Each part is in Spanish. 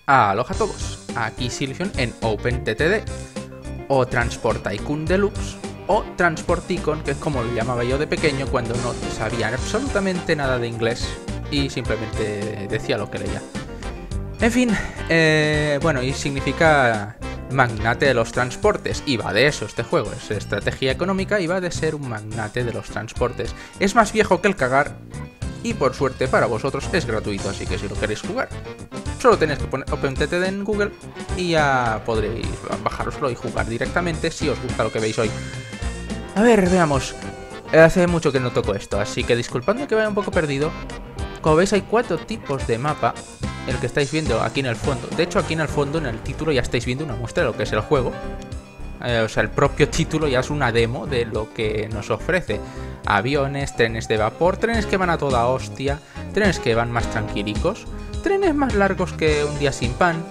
Aloha a todos, aquí Silición en OpenTTD, o Transport Tycoon Deluxe, o Transport Tycoon, que es como lo llamaba yo de pequeño cuando no sabía absolutamente nada de inglés y simplemente decía lo que leía. En fin, bueno, y significa magnate de los transportes, y va de eso este juego, es estrategia económica y va de ser un magnate de los transportes. Es más viejo que el cagar, y por suerte para vosotros es gratuito, así que si lo queréis jugar, solo tenéis que poner OpenTTD en Google y ya podréis bajároslo y jugar directamente si os gusta lo que veis hoy. A ver, veamos. Hace mucho que no toco esto, así que disculpadme que vaya un poco perdido. Como veis hay 4 tipos de mapa, el que estáis viendo aquí en el fondo. De hecho aquí en el fondo, en el título, ya estáis viendo una muestra de lo que es el juego. O sea, el propio título ya es una demo de lo que nos ofrece. Aviones, trenes de vapor, trenes que van a toda hostia, trenes que van más tranquilicos, trenes más largos que un día sin pan.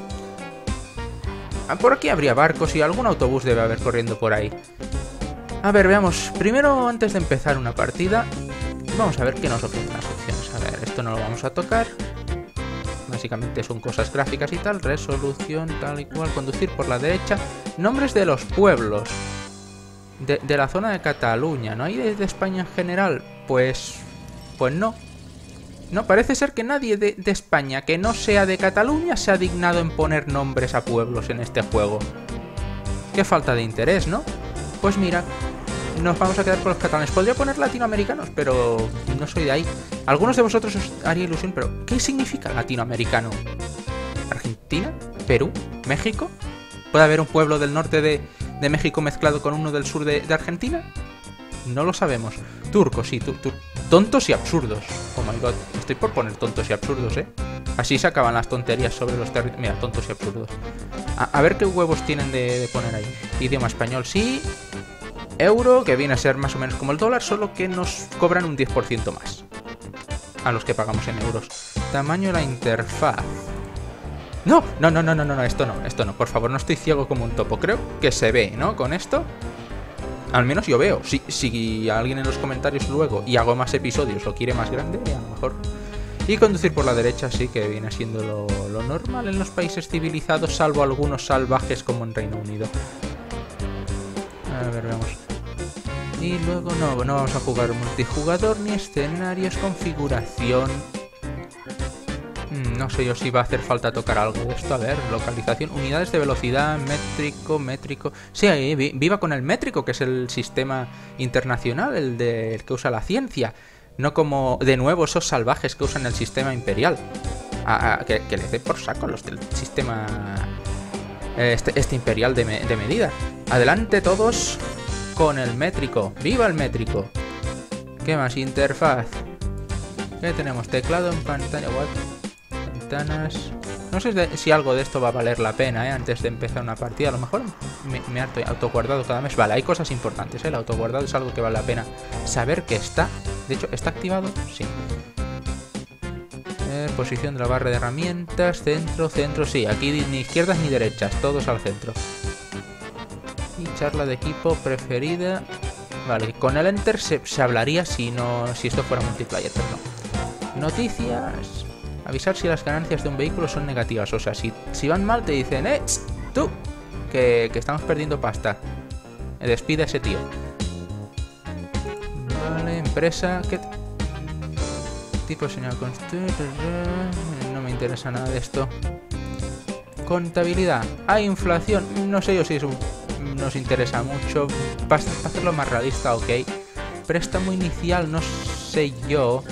Por aquí habría barcos y algún autobús debe haber corriendo por ahí. A ver, veamos. Primero, antes de empezar una partida, vamos a ver qué nos ofrecen las opciones. A ver, esto no lo vamos a tocar. Básicamente son cosas gráficas y tal. Resolución, tal y cual. Conducir por la derecha. Nombres de los pueblos. De la zona de Cataluña. ¿No hay de España en general? Pues no. No, parece ser que nadie de España que no sea de Cataluña se ha dignado en poner nombres a pueblos en este juego. Qué falta de interés, ¿no? Pues mira, nos vamos a quedar con los catalanes. Podría poner latinoamericanos, pero no soy de ahí. Algunos de vosotros os haría ilusión, pero ¿qué significa latinoamericano? ¿Argentina? ¿Perú? ¿México? ¿Puede haber un pueblo del norte de México mezclado con uno del sur de Argentina? No lo sabemos. Turcos, sí, tontos y absurdos. Oh my god, estoy por poner tontos y absurdos, ¿eh? Así se acaban las tonterías sobre los territorios. Mira, tontos y absurdos. A ver qué huevos tienen de poner ahí. Idioma español, sí. Euro, que viene a ser más o menos como el dólar, solo que nos cobran un 10% más a los que pagamos en euros. Tamaño de la interfaz. No, esto no, por favor, no estoy ciego como un topo. Creo que se ve, ¿no? Con esto. Al menos yo veo. Si alguien en los comentarios luego y hago más episodios lo quiere más grande, a lo mejor. Y conducir por la derecha sí que viene siendo lo normal en los países civilizados, salvo algunos salvajes como en Reino Unido. A ver, veamos. Y luego no vamos a jugar multijugador ni escenarios, configuración. No sé yo si va a hacer falta tocar algo de esto. A ver, localización, unidades de velocidad, métrico. Sí, viva con el métrico, que es el sistema internacional, el que usa la ciencia. No como, de nuevo, esos salvajes que usan el sistema imperial. Que les dé por saco los del sistema este imperial de medida. Adelante todos con el métrico. ¡Viva el métrico! ¿Qué más? Interfaz. ¿Qué tenemos? Teclado en pantalla. What? Ventanas. No sé si algo de esto va a valer la pena, antes de empezar una partida. A lo mejor me he autoguardado cada mes. Vale, hay cosas importantes, el autoguardado es algo que vale la pena saber que está. De hecho, ¿está activado? Sí. Posición de la barra de herramientas. Centro, sí. Aquí ni izquierdas ni derechas, todos al centro. Y charla de equipo preferida. Vale, con el enter se hablaría si esto fuera multiplayer, pero no. Noticias. Avisar si las ganancias de un vehículo son negativas. O sea, si van mal te dicen, tú, que estamos perdiendo pasta. Despide a ese tío. Vale, empresa. ¿Qué tipo de señal? No me interesa nada de esto. Contabilidad. Hay inflación. No sé yo si eso nos interesa mucho. Para hacerlo más realista, ok. Préstamo inicial, no sé yo.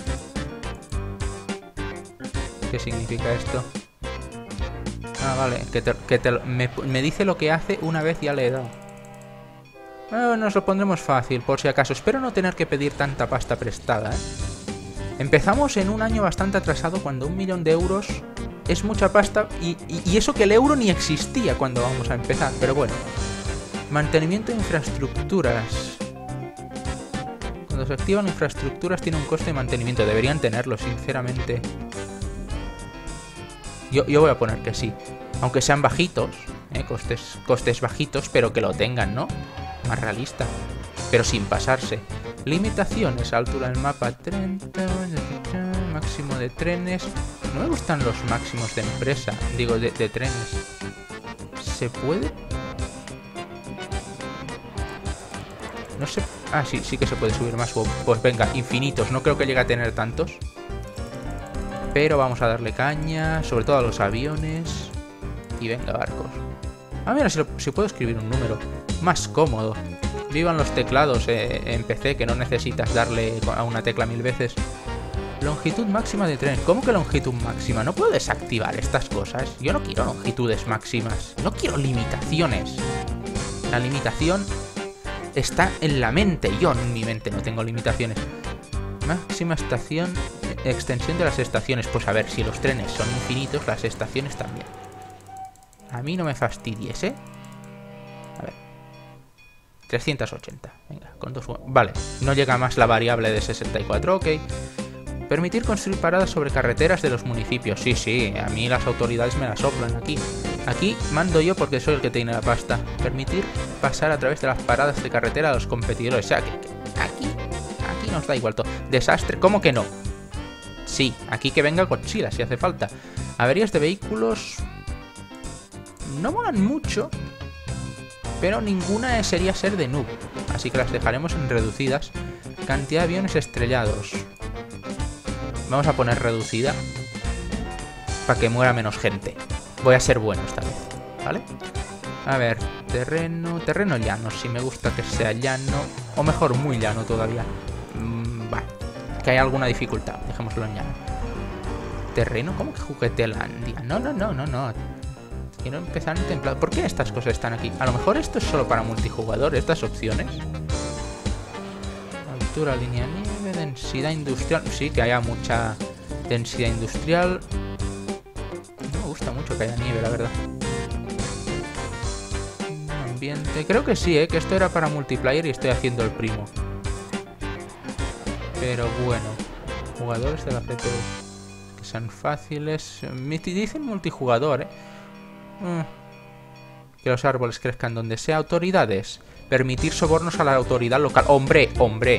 ¿Qué significa esto? Ah, vale, me dice lo que hace una vez ya le he dado. Nos lo pondremos fácil, por si acaso. Espero no tener que pedir tanta pasta prestada, ¿eh? Empezamos en un año bastante atrasado, cuando 1 millón de euros es mucha pasta. Y eso que el euro ni existía cuando vamos a empezar, pero bueno. Mantenimiento de infraestructuras. Cuando se activan infraestructuras tiene un coste de mantenimiento. Deberían tenerlo, sinceramente. Yo voy a poner que sí. Aunque sean bajitos, costes bajitos, pero que lo tengan, ¿no? Más realista. Pero sin pasarse. Limitaciones, altura del mapa 30, máximo de trenes. No me gustan los máximos de empresa. Digo, de trenes. ¿Se puede? No sé... Ah, sí, sí que se puede subir más. Pues venga, infinitos. No creo que llegue a tener tantos. Pero vamos a darle caña. Sobre todo a los aviones. Y venga, barcos. Ah, mira, si puedo escribir un número. Más cómodo. Vivan los teclados en PC, que no necesitas darle a una tecla 1000 veces. Longitud máxima de tren. ¿Cómo que longitud máxima? ¿No puedo desactivar estas cosas? Yo no quiero longitudes máximas. No quiero limitaciones. La limitación está en la mente. Yo en mi mente no tengo limitaciones. Máxima estación... Extensión de las estaciones. Pues a ver, si los trenes son infinitos, las estaciones también. A mí no me fastidies, ¿eh? A ver. 380. Venga, con dos... Vale, no llega más la variable de 64, ok. Permitir construir paradas sobre carreteras de los municipios. Sí, sí, a mí las autoridades me las soplan aquí. Aquí mando yo porque soy el que tiene la pasta. Permitir pasar a través de las paradas de carretera a los competidores. O sea, que aquí nos da igual todo. Desastre, ¿cómo que no? Sí, aquí que venga Godzilla si hace falta. Averías de vehículos... No molan mucho, pero ninguna sería ser de noob, así que las dejaremos en reducidas. Cantidad de aviones estrellados. Vamos a poner reducida para que muera menos gente. Voy a ser bueno esta vez, ¿vale? A ver, terreno llano, si me gusta que sea llano, o mejor, muy llano todavía. Vale, que hay alguna dificultad, dejémoslo en llano. Terreno, ¿cómo que Juguetelandia? No. Quiero empezar en templado. ¿Por qué estas cosas están aquí? A lo mejor esto es solo para multijugador, estas opciones. Altura, línea de nieve, densidad industrial. Sí, que haya mucha densidad industrial. No me gusta mucho que haya nieve, la verdad. Ambiente. Creo que sí, que esto era para multiplayer y estoy haciendo el primo. Pero bueno. Jugadores de la CPU. Que sean fáciles. Me dicen multijugador, Que los árboles crezcan donde sea. Autoridades. Permitir sobornos a la autoridad local. Hombre.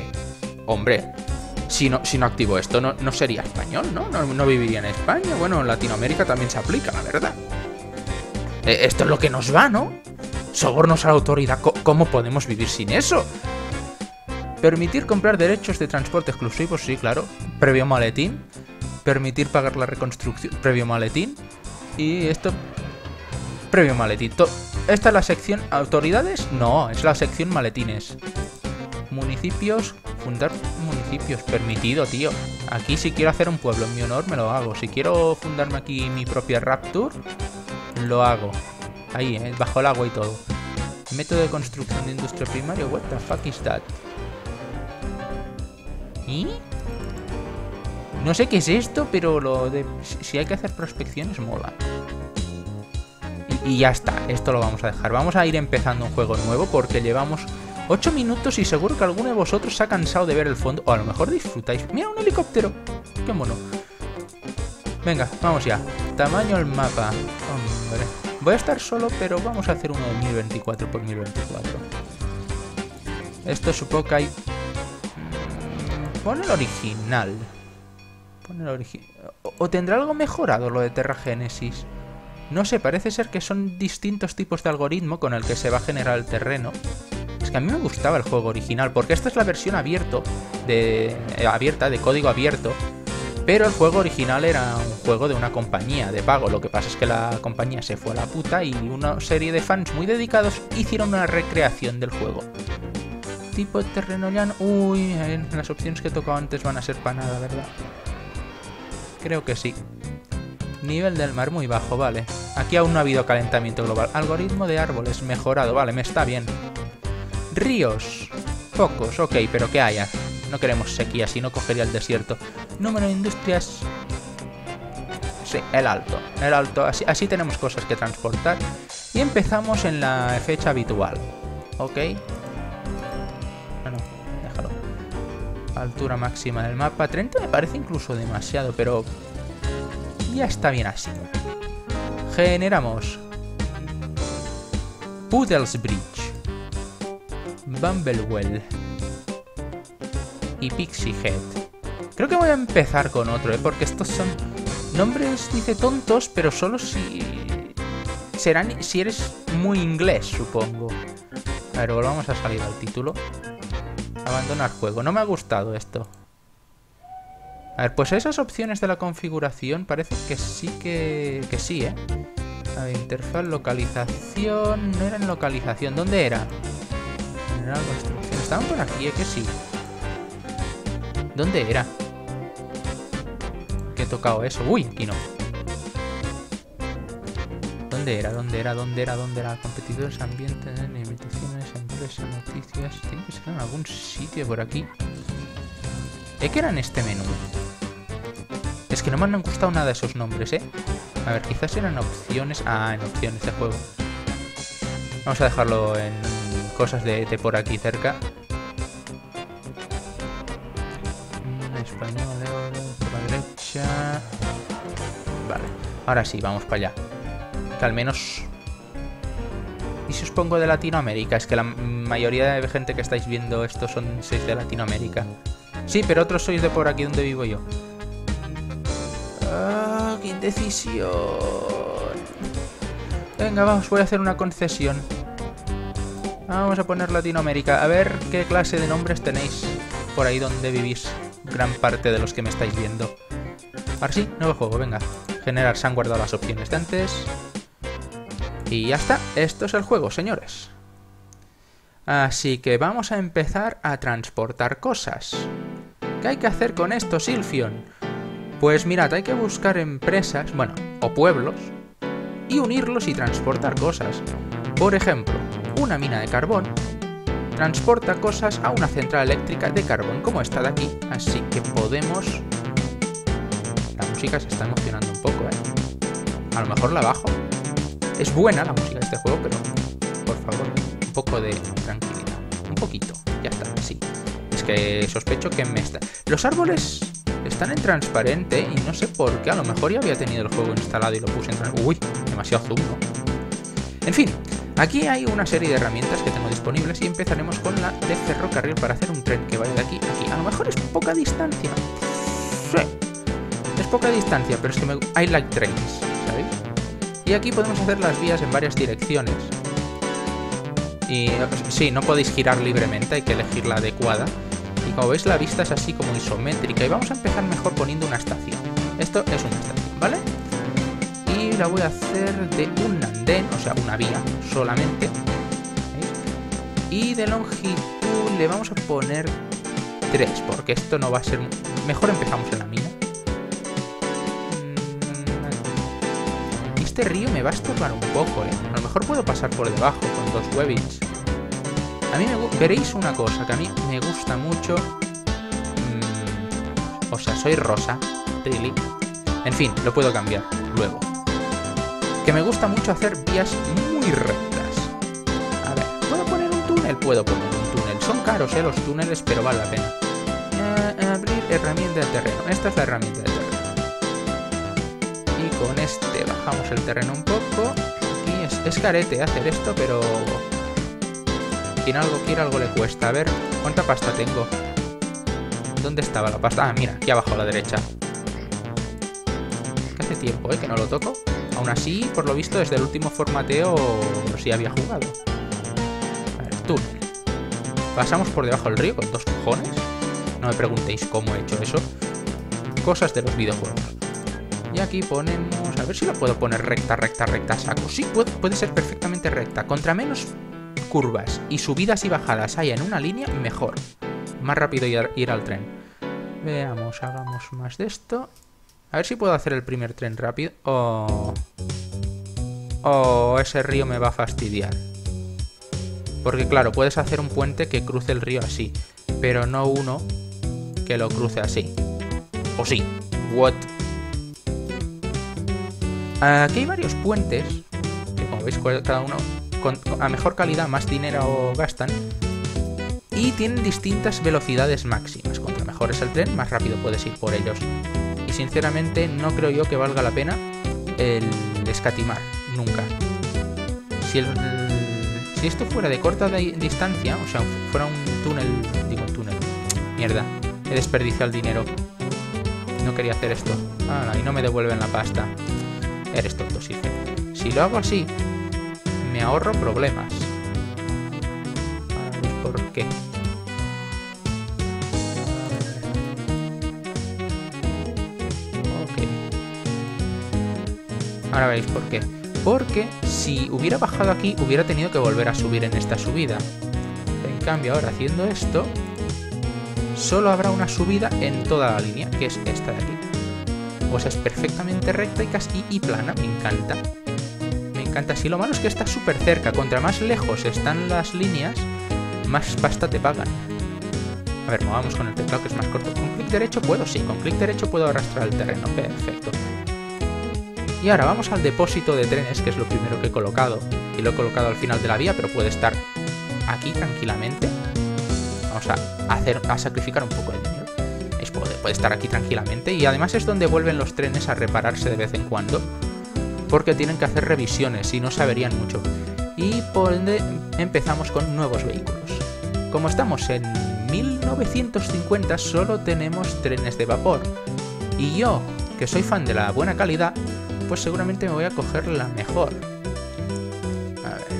Si no activo esto, no sería español, ¿no? No viviría en España. Bueno, en Latinoamérica también se aplica, la verdad. Esto es lo que nos va, ¿no? Sobornos a la autoridad. ¿Cómo podemos vivir sin eso? Permitir comprar derechos de transporte exclusivos. Sí, claro. Previo maletín. Permitir pagar la reconstrucción. Previo maletín. Y esto... Previo maletín. ¿Esta es la sección autoridades? No, es la sección maletines. Municipios. Fundar municipios. Permitido, tío. Aquí si quiero hacer un pueblo en mi honor, me lo hago. Si quiero fundarme aquí mi propia Rapture, lo hago. Ahí, bajo el agua y todo. Método de construcción de industria primaria. What the fuck is that? ¿Y? No sé qué es esto, pero lo de... Si hay que hacer prospecciones, mola. Y ya está, esto lo vamos a dejar. Vamos a ir empezando un juego nuevo porque llevamos 8 minutos y seguro que alguno de vosotros se ha cansado de ver el fondo. O a lo mejor disfrutáis. ¡Mira, un helicóptero! ¡Qué mono! Venga, vamos ya. Tamaño del mapa. Hombre. Voy a estar solo, pero vamos a hacer uno de 1024 por 1024. Esto supongo que hay... Pon el original. ¿O tendrá algo mejorado lo de Terragénesis? No sé, parece ser que son distintos tipos de algoritmo con el que se va a generar el terreno. Es que a mí me gustaba el juego original, porque esta es la versión abierta, de código abierto. Pero el juego original era un juego de una compañía de pago. Lo que pasa es que la compañía se fue a la puta y una serie de fans muy dedicados hicieron una recreación del juego. Tipo de terreno llano. Uy, las opciones que he tocado antes van a ser para nada, ¿verdad? Creo que sí. Nivel del mar muy bajo, vale. Aquí aún no ha habido calentamiento global. Algoritmo de árboles mejorado, vale, me está bien. Ríos. Pocos, ok, pero que haya. No queremos sequía, si no cogería el desierto. Número de industrias... Sí, el alto. Así tenemos cosas que transportar. Y empezamos en la fecha habitual. Ok. No, déjalo. Altura máxima del mapa. 30 me parece incluso demasiado, pero... Ya está bien así. Generamos Puddles Bridge, Bumblewell y Pixie Head. Creo que voy a empezar con otro, porque estos son Nombres, dice, tontos, pero solo si... serán si eres muy inglés, supongo. A ver, volvamos a salir al título. Abandonar juego. No me ha gustado esto. A ver, pues esas opciones de la configuración parece que sí que sí, ¿eh? A ver, interfaz, localización... No era en localización. ¿Dónde era? General, construcción. Estaban por aquí, ¿eh? Que sí. ¿Dónde era? Que he tocado eso. Uy, aquí no. ¿Dónde era? ¿Dónde era? ¿Dónde era? ¿Dónde era? Competidores, ambiente, invitaciones, empresas, noticias... Tiene que ser en algún sitio por aquí. ¿Qué era en este menú? Es que no me han gustado nada esos nombres, ¿eh? A ver, quizás eran opciones... Ah, en opciones de juego. Vamos a dejarlo en cosas de por aquí cerca. Español, por la derecha... Vale, ahora sí, vamos para allá. Que al menos... ¿Y si os pongo de Latinoamérica? Es que la mayoría de gente que estáis viendo esto sois de Latinoamérica. Sí, pero otros sois de por aquí donde vivo yo. ¡Ah, qué indecisión! Venga, vamos, voy a hacer una concesión. Vamos a poner Latinoamérica. A ver qué clase de nombres tenéis por ahí donde vivís gran parte de los que me estáis viendo. Ahora sí, nuevo juego, venga. Generar, se han guardado las opciones de antes. Y ya está, esto es el juego, señores. Así que vamos a empezar a transportar cosas. ¿Qué hay que hacer con esto, Silphion? Pues mirad, hay que buscar empresas, bueno, o pueblos, y unirlos y transportar cosas. Por ejemplo, una mina de carbón transporta cosas a una central eléctrica de carbón como esta de aquí. Así que podemos... La música se está emocionando un poco, ¿eh? A lo mejor la bajo. Es buena la música de este juego, pero por favor, un poco de tranquilidad. Un poquito, ya está, sí. Es que sospecho que me está... Los árboles están en transparente y no sé por qué. A lo mejor ya había tenido el juego instalado y lo puse en transparente. Uy, demasiado zoom, ¿no? En fin, aquí hay una serie de herramientas que tengo disponibles y empezaremos con la de ferrocarril para hacer un tren que vaya de aquí a aquí. A lo mejor es poca distancia. Sí, es poca distancia, pero es que I like trains, ¿sabéis? Y aquí podemos hacer las vías en varias direcciones. Y sí, no podéis girar libremente, hay que elegir la adecuada. Y como veis la vista es así como isométrica. Y vamos a empezar mejor poniendo una estación. Esto es una estación, ¿vale? Y la voy a hacer de un andén, o sea, una vía solamente. ¿Veis? Y de longitud le vamos a poner 3, porque esto no va a ser... Mejor empezamos en la mina. Este río me va a estorbar un poco, ¿eh? A lo mejor puedo pasar por debajo con 2 webits. A mí veréis una cosa que a mí me gusta mucho. O sea, soy rosa, really. En fin, lo puedo cambiar luego. Que me gusta mucho hacer vías muy rectas. A ver, ¿puedo poner un túnel? Puedo poner un túnel. Son caros, los túneles, pero vale la pena. Abrir herramienta de terreno. Esta es la herramienta de terreno. Y con este bajamos el terreno un poco. Aquí es carete hacer esto, pero... Quien algo quiere, algo le cuesta. A ver, ¿cuánta pasta tengo? ¿Dónde estaba la pasta? Ah, mira, aquí abajo a la derecha. Que hace tiempo, que no lo toco. Aún así, por lo visto, desde el último formateo sí había jugado. A ver, túnel. Pasamos por debajo del río con 2 cojones. No me preguntéis cómo he hecho eso. Cosas de los videojuegos. Y aquí ponemos... A ver si lo puedo poner recta, recta, recta, saco. Sí, puede ser perfectamente recta. Contra menos curvas y subidas y bajadas haya en una línea, mejor. Más rápido ir al tren. Veamos, hagamos más de esto. A ver si puedo hacer el primer tren rápido. Oh, ese río me va a fastidiar. Porque claro, puedes hacer un puente que cruce el río así, pero no uno que lo cruce así. O sí. What? Aquí hay varios puentes que, como veis, cada uno a mejor calidad, más dinero gastan. Y tienen distintas velocidades máximas. Cuanto mejor es el tren, más rápido puedes ir por ellos. Y sinceramente no creo yo que valga la pena el escatimar, nunca. Si esto fuera de corta distancia, o sea, fuera un túnel... Digo, un túnel. Mierda, he desperdiciado el dinero. No quería hacer esto. Ah, y no me devuelven la pasta. Eres tonto, sí. Si lo hago así, me ahorro problemas. ¿Por qué? Ok. Ahora veréis por qué. Porque si hubiera bajado aquí, hubiera tenido que volver a subir en esta subida. En cambio, ahora haciendo esto, solo habrá una subida en toda la línea, que es esta de aquí. O sea, es perfectamente recta y casi plana. Me encanta. Me encanta. Sí, lo malo es que está súper cerca. Contra más lejos están las líneas, más pasta te pagan. A ver, movamos con el teclado que es más corto. ¿Con clic derecho puedo? Sí, con clic derecho puedo arrastrar el terreno. Perfecto. Y ahora vamos al depósito de trenes, que es lo primero que he colocado. Y lo he colocado al final de la vía, pero puede estar aquí tranquilamente. Vamos a sacrificar un poco el dinero. Puede estar aquí tranquilamente. Y además es donde vuelven los trenes a repararse de vez en cuando, porque tienen que hacer revisiones y no se averían mucho. Y por ende empezamos con nuevos vehículos. Como estamos en 1950, solo tenemos trenes de vapor. Y yo, que soy fan de la buena calidad, pues seguramente me voy a coger la mejor. A ver.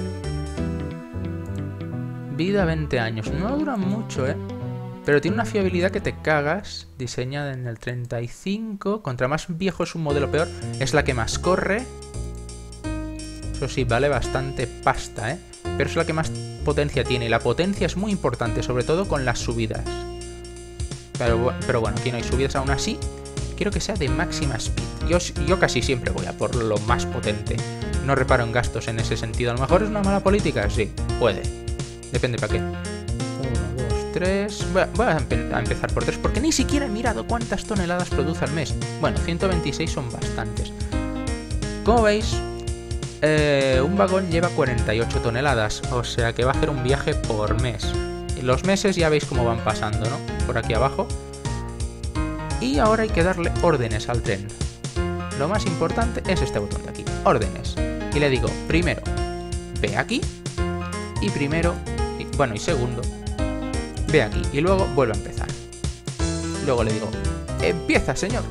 Vida 20 años. No dura mucho, pero tiene una fiabilidad que te cagas. Diseñada en el 35. Contra más viejo es un modelo peor. Es la que más corre. Eso sí, vale bastante pasta, pero es la que más potencia tiene. Y la potencia es muy importante, sobre todo con las subidas. Pero bueno, aquí no hay subidas aún así. Quiero que sea de máxima speed. Yo casi siempre voy a por lo más potente. No reparo en gastos en ese sentido. A lo mejor es una mala política, sí, puede. Depende para qué. 1, 2, 3... Voy a empezar por 3 porque ni siquiera he mirado cuántas toneladas produce al mes. Bueno, 126 son bastantes. Como veis, un vagón lleva 48 toneladas, o sea que va a hacer un viaje por mes. Y los meses ya veis cómo van pasando, ¿no? Por aquí abajo. Y ahora hay que darle órdenes al tren. Lo más importante es este botón de aquí, órdenes. Y le digo, primero, ve aquí. Y primero, y segundo, ve aquí. Y luego vuelve a empezar. Luego le digo, empieza, señor.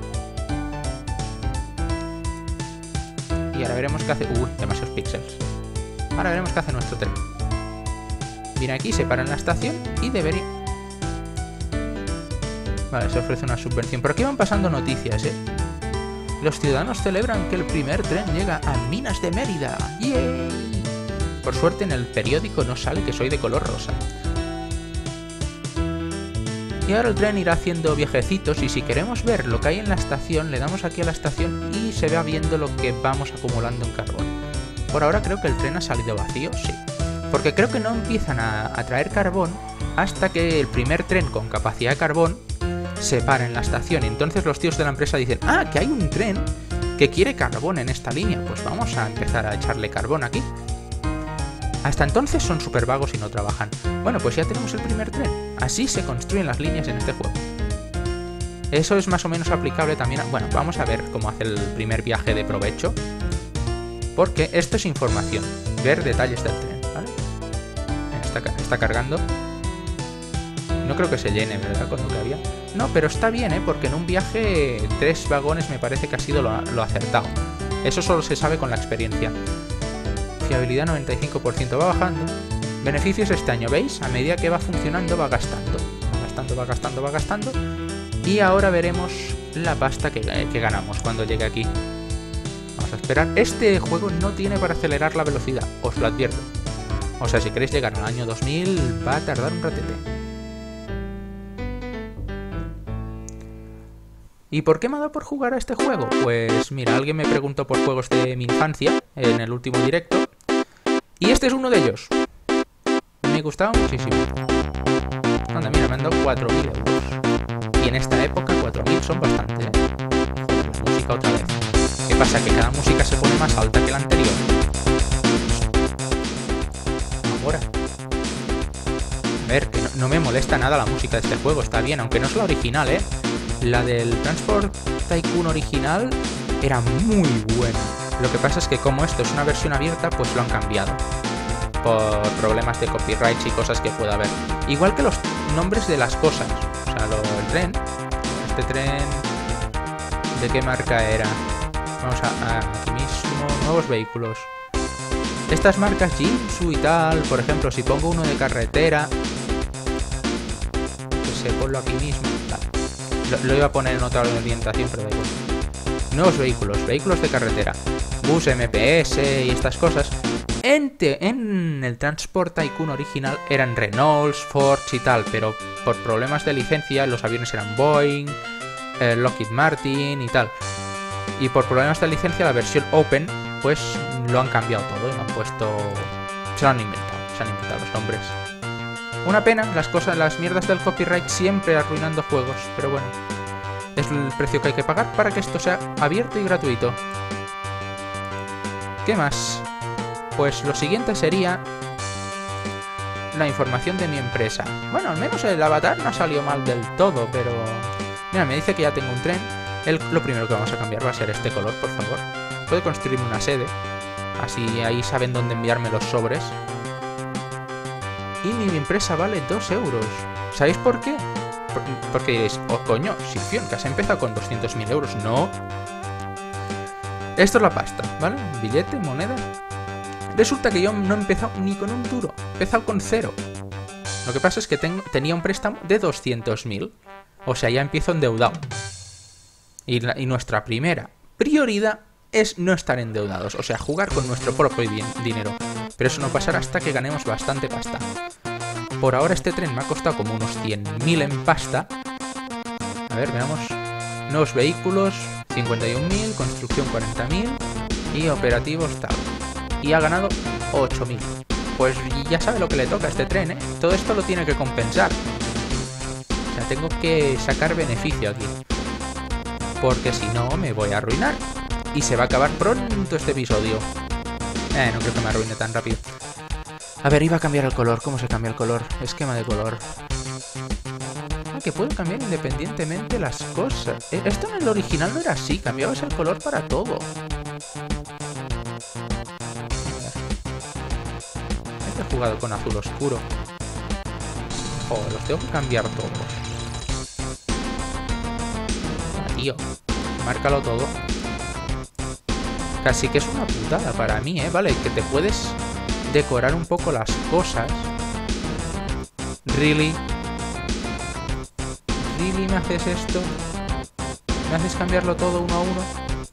Y ahora veremos qué hace... demasiados píxeles. Ahora veremos qué hace nuestro tren. Viene aquí, se para en la estación y debería... Vale, se ofrece una subvención. Por aquí van pasando noticias, Los ciudadanos celebran que el primer tren llega a Minas de Mérida. ¡Yay! Por suerte en el periódico no sale que soy de color rosa. Y ahora el tren irá haciendo viajecitos y si queremos ver lo que hay en la estación, le damos aquí a la estación y se va viendo lo que vamos acumulando en carbón. Por ahora creo que el tren ha salido vacío, sí. Porque creo que no empiezan a traer carbón hasta que el primer tren con capacidad de carbón se para en la estación. Y entonces los tíos de la empresa dicen, que hay un tren que quiere carbón en esta línea. Pues vamos a empezar a echarle carbón aquí. Hasta entonces son súper vagos y no trabajan. Bueno, pues ya tenemos el primer tren. Así se construyen las líneas en este juego. Eso es más o menos aplicable también a... Bueno, vamos a ver cómo hace el primer viaje de provecho. Porque esto es información. Ver detalles del tren, ¿vale? Está cargando. No creo que se llene, ¿verdad? Con lo que había. No, pero está bien, porque en un viaje 3 vagones me parece que ha sido lo acertado. Eso solo se sabe con la experiencia. Fiabilidad 95%, va bajando. Beneficios este año, ¿veis? A medida que va funcionando va gastando. Va gastando. Y ahora veremos la pasta que ganamos cuando llegue aquí. Vamos a esperar. Este juego no tiene para acelerar la velocidad, os lo advierto. O sea, si queréis llegar al año 2000 va a tardar un ratete. ¿Y por qué me ha dado por jugar a este juego? Pues mira, alguien me preguntó por juegos de mi infancia en el último directo. Y este es uno de ellos. Me gustaba muchísimo. Anda, mira, me han dado 4.000 euros. Y en esta época 4.000 son bastante, Joder, la música otra vez. ¿Qué pasa? Que cada música se pone más alta que la anterior. Ahora. A ver, que no me molesta nada la música de este juego. Está bien, aunque no es la original, La del Transport Tycoon original era muy buena. Lo que pasa es que como esto es una versión abierta, pues lo han cambiado. Por problemas de copyrights y cosas que pueda haber. Igual que los nombres de las cosas. O sea, el tren. Este tren ¿De qué marca era? Vamos a aquí mismo, nuevos vehículos. Estas marcas Jinsu y tal, por ejemplo, si pongo uno de carretera, que se ponlo aquí mismo. Vale. Lo iba a poner en otra orientación, pero da igual. Nuevos vehículos de carretera, bus MPS y estas cosas. En el Transport Tycoon original eran Renault, Ford y tal, pero por problemas de licencia los aviones eran Boeing, Lockheed Martin y tal. Y por problemas de licencia la versión Open pues lo han cambiado todo y lo han puesto... se lo han inventado los nombres. Una pena, las mierdas del copyright siempre arruinando juegos, pero bueno, es el precio que hay que pagar para que esto sea abierto y gratuito. ¿Qué más? Pues lo siguiente sería la información de mi empresa. Bueno, al menos el avatar no ha salido mal del todo, pero... Mira, me dice que ya tengo un tren. Lo primero que vamos a cambiar va a ser este color, por favor. Puedo construirme una sede. Así ahí saben dónde enviarme los sobres. Y mi empresa vale 2 euros. ¿Sabéis por qué? Porque diréis, oh coño, Silfion, que has empezado con 200.000 euros. No. Esto es la pasta, ¿vale? Billete, moneda. Resulta que yo no he empezado ni con un duro. He empezado con 0. Lo que pasa es que tenía un préstamo de 200.000. O sea, ya empiezo endeudado. Y nuestra primera prioridad es no estar endeudados. O sea, jugar con nuestro propio dinero. Pero eso no pasará hasta que ganemos bastante pasta. Por ahora este tren me ha costado como unos 100.000 en pasta. A ver, veamos. Nuevos vehículos, 51.000, construcción 40.000 y operativos tal. Y ha ganado 8.000. Pues ya sabe lo que le toca a este tren, ¿eh? Todo esto lo tiene que compensar. O sea, tengo que sacar beneficio aquí. Porque si no, me voy a arruinar. Y se va a acabar pronto este episodio. No creo que me arruine tan rápido. A ver, iba a cambiar el color. ¿Cómo se cambia el color? Esquema de color. Ah, que puedo cambiar independientemente las cosas. Esto en el original no era así. Cambiabas el color para todo. He jugado con azul oscuro. Joder, los tengo que cambiar todos. Ah, tío, márcalo todo. Casi que es una putada para mí, Vale, que te puedes decorar un poco las cosas. ¿Really? ¿Really me haces esto? ¿Me haces cambiarlo todo uno a uno?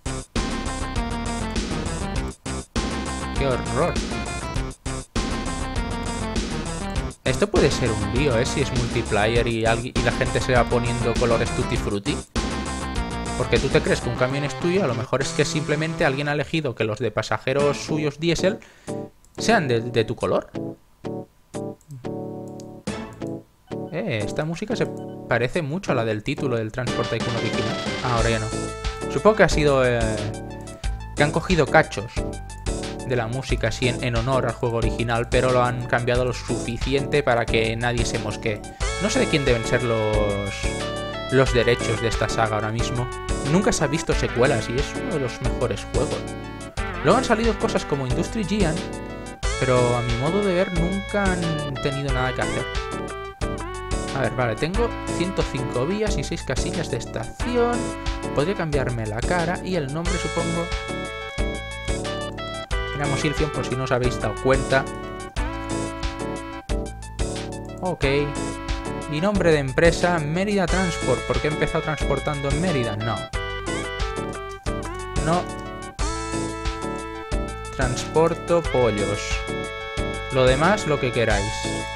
¡Qué horror! Esto puede ser un lío, si es multiplayer y la gente se va poniendo colores tutti frutti. Porque tú te crees que un camión es tuyo, a lo mejor es que simplemente alguien ha elegido que los de pasajeros suyos diésel sean de tu color. Esta música se parece mucho a la del título del Transport Tycoon original. Ahora ya no. Supongo que ha sido... que han cogido cachos de la música así en honor al juego original, pero lo han cambiado lo suficiente para que nadie se mosquee. No sé de quién deben ser los derechos de esta saga ahora mismo. Nunca se ha visto secuelas y es uno de los mejores juegos. Luego han salido cosas como Industry Giant, pero a mi modo de ver nunca han tenido nada que hacer. A ver, vale, tengo 105 vías y 6 casillas de estación. Podría cambiarme la cara y el nombre, supongo. Miramos Silfion por si no os habéis dado cuenta. Ok. Mi nombre de empresa, Mérida Transport. ¿Por qué he empezado transportando en Mérida? No. No. Transporto pollos. Lo demás, lo que queráis.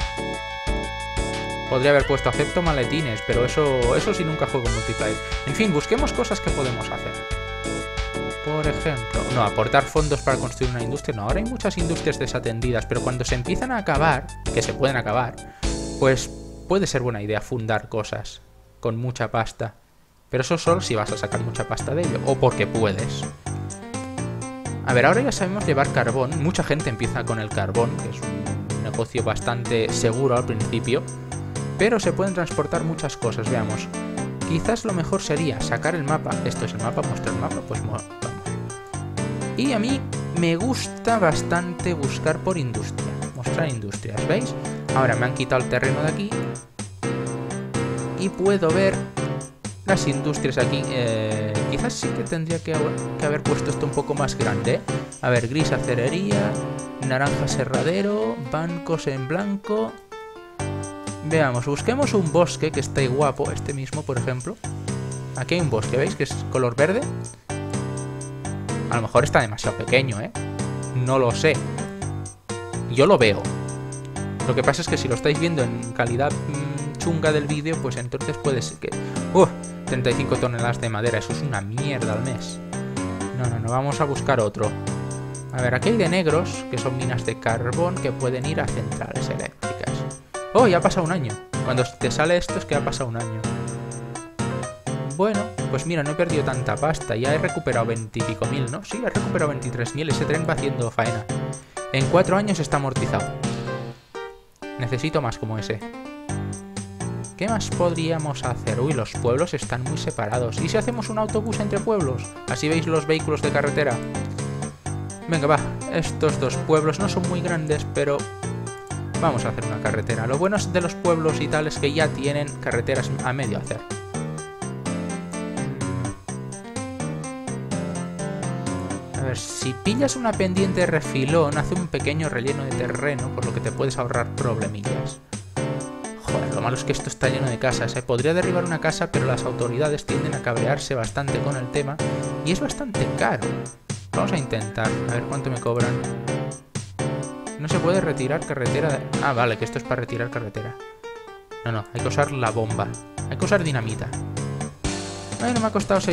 Podría haber puesto acepto maletines, pero eso sí nunca juego multiplayer. En fin, busquemos cosas que podemos hacer. Por ejemplo... No, aportar fondos para construir una industria. No, ahora hay muchas industrias desatendidas, pero cuando se empiezan a acabar, que se pueden acabar, pues puede ser buena idea fundar cosas con mucha pasta. Pero eso solo si vas a sacar mucha pasta de ello, o porque puedes. A ver, ahora ya sabemos llevar carbón. Mucha gente empieza con el carbón, que es un negocio bastante seguro al principio. Pero se pueden transportar muchas cosas, veamos. Quizás lo mejor sería sacar el mapa. Esto es el mapa, mostrar el mapa, pues vamos. Y a mí me gusta bastante buscar por industria. Mostrar industrias, ¿veis? Ahora me han quitado el terreno de aquí. Y puedo ver Las industrias aquí, quizás sí que tendría que haber puesto esto un poco más grande, ¿eh? A ver, gris acerería, naranja serradero, bancos en blanco. Veamos, busquemos un bosque que esté guapo, este mismo, por ejemplo. Aquí hay un bosque, ¿veis? Que es color verde. A lo mejor está demasiado pequeño, ¿eh? No lo sé. Yo lo veo. Lo que pasa es que si lo estáis viendo en calidad chunga del vídeo, pues entonces puede ser que... 35 toneladas de madera, eso es una mierda al mes. No, vamos a buscar otro. A ver, aquí hay de negros, que son minas de carbón que pueden ir a centrales eléctricas. ¡Oh, ya ha pasado un año! Cuando te sale esto es que ha pasado un año. Bueno, pues mira, no he perdido tanta pasta. Ya he recuperado 20 y pico mil, ¿no? Sí, he recuperado 23.000. Ese tren va haciendo faena. En 4 años está amortizado. Necesito más como ese. ¿Qué más podríamos hacer? Uy, los pueblos están muy separados. ¿Y si hacemos un autobús entre pueblos? Así veis los vehículos de carretera. Venga, va. Estos dos pueblos no son muy grandes, pero... vamos a hacer una carretera. Lo bueno de los pueblos y tal es que ya tienen carreteras a medio hacer. A ver, si pillas una pendiente de refilón, hace un pequeño relleno de terreno, por lo que te puedes ahorrar problemillas. Joder, lo malo es que esto está lleno de casas, ¿eh? Podría derribar una casa, pero las autoridades tienden a cabrearse bastante con el tema y es bastante caro. Vamos a intentar, a ver cuánto me cobran. No se puede retirar carretera de... ah, vale, que esto es para retirar carretera. No, hay que usar la bomba. Hay que usar dinamita. Bueno, me ha costado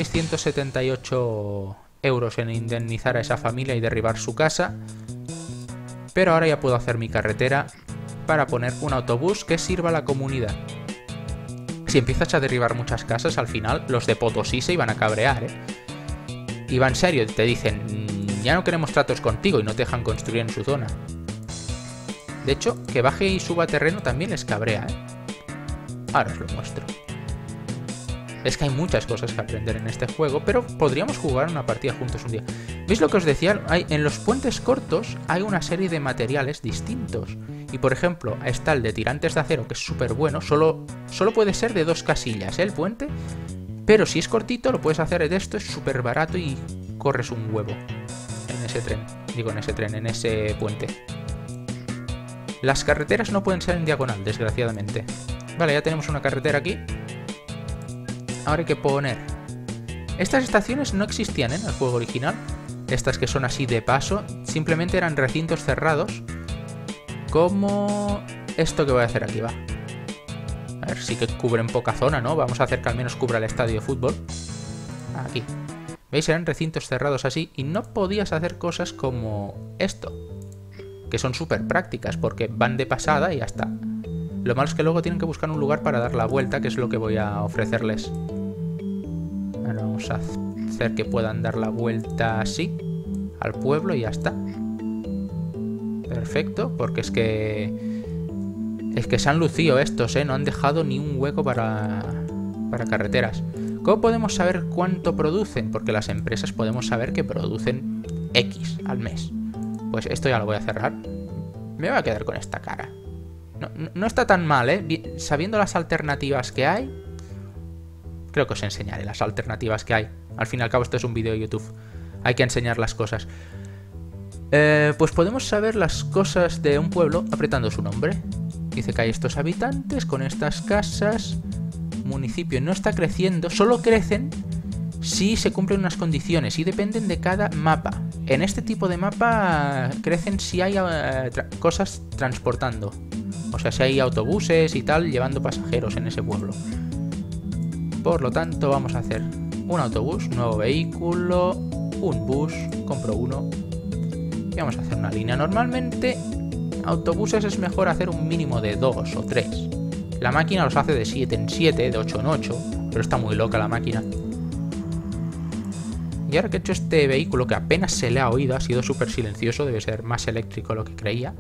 678 euros en indemnizar a esa familia y derribar su casa. Pero ahora ya puedo hacer mi carretera para poner un autobús que sirva a la comunidad. Si empiezas a derribar muchas casas, al final los de Potosí se iban a cabrear, ¿eh? Y va en serio, te dicen, ya no queremos tratos contigo y no te dejan construir en su zona. De hecho, que baje y suba terreno también les cabrea, ¿eh? Ahora os lo muestro. Es que hay muchas cosas que aprender en este juego, pero podríamos jugar una partida juntos un día. ¿Veis lo que os decía? En los puentes cortos hay una serie de materiales distintos. Y por ejemplo, está el de tirantes de acero, que es súper bueno. Solo puede ser de 2 casillas, ¿eh? El puente. Pero si es cortito, lo puedes hacer de esto, es súper barato y corres un huevo en ese tren. Digo, en ese puente. Las carreteras no pueden ser en diagonal, desgraciadamente. Vale, ya tenemos una carretera aquí. Ahora hay que poner... estas estaciones no existían en el juego original. Estas que son así de paso, simplemente eran recintos cerrados. Como esto que voy a hacer aquí, va. A ver, sí que cubren poca zona, ¿no? Vamos a hacer que al menos cubra el estadio de fútbol. Aquí. ¿Veis? Eran recintos cerrados así y no podías hacer cosas como esto. Que son súper prácticas porque van de pasada y ya está. Lo malo es que luego tienen que buscar un lugar para dar la vuelta, que es lo que voy a ofrecerles. Ahora vamos a hacer que puedan dar la vuelta así al pueblo y ya está. Perfecto, porque es que se han lucido estos, ¿eh? No han dejado ni un hueco para carreteras. ¿Cómo podemos saber cuánto producen? Porque las empresas podemos saber que producen X al mes. Pues esto ya lo voy a cerrar. Me voy a quedar con esta cara. No está tan mal, ¿eh? Sabiendo las alternativas que hay... creo que os enseñaré las alternativas que hay. Al fin y al cabo esto es un vídeo de YouTube. Hay que enseñar las cosas. Pues podemos saber las cosas de un pueblo apretando su nombre. Dice que hay estos habitantes con estas casas. Municipio no está creciendo. Solo crecen si se cumplen unas condiciones y dependen de cada mapa. En este tipo de mapa crecen si hay cosas transportando. O sea, si hay autobuses y tal llevando pasajeros en ese pueblo. Por lo tanto, vamos a hacer un autobús, nuevo vehículo, un bus, compro uno. Y vamos a hacer una línea. Normalmente, autobuses es mejor hacer un mínimo de 2 o 3. La máquina los hace de 7 en 7, de 8 en 8, pero está muy loca la máquina. Y ahora que he hecho este vehículo, que apenas se le ha oído, ha sido súper silencioso, debe ser más eléctrico de lo que creía.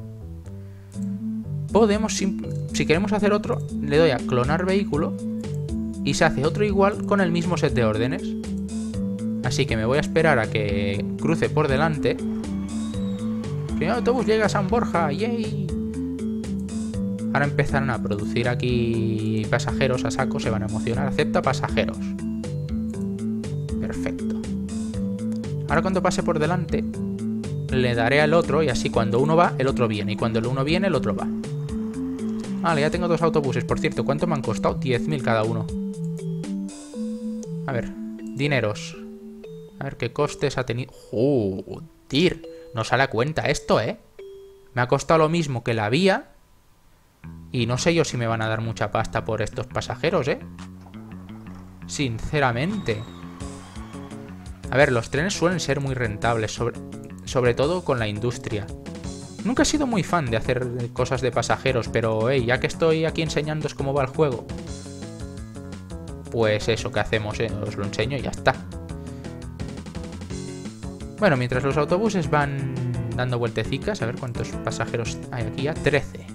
Podemos, si queremos hacer otro, le doy a clonar vehículo y se hace otro igual con el mismo set de órdenes. Así que me voy a esperar a que cruce por delante. Primer autobús llega a San Borja, ¡yay! Ahora empezarán a producir aquí pasajeros a saco, se van a emocionar. Acepta pasajeros. Perfecto. Ahora cuando pase por delante, le daré al otro y así cuando uno va, el otro viene. Y cuando el uno viene, el otro va. Vale, ya tengo 2 autobuses. Por cierto, ¿cuánto me han costado? 10.000 cada uno. A ver, dineros. A ver qué costes ha tenido. ¡Joder! No sale a cuenta esto, ¿eh? Me ha costado lo mismo que la vía. Y no sé yo si me van a dar mucha pasta por estos pasajeros, ¿eh? Sinceramente. A ver, los trenes suelen ser muy rentables, sobre todo con la industria. Nunca he sido muy fan de hacer cosas de pasajeros, pero hey, ya que estoy aquí enseñándoos cómo va el juego, pues eso que hacemos, os lo enseño y ya está. Bueno, mientras los autobuses van dando vueltecicas, a ver cuántos pasajeros hay aquí ya. 13.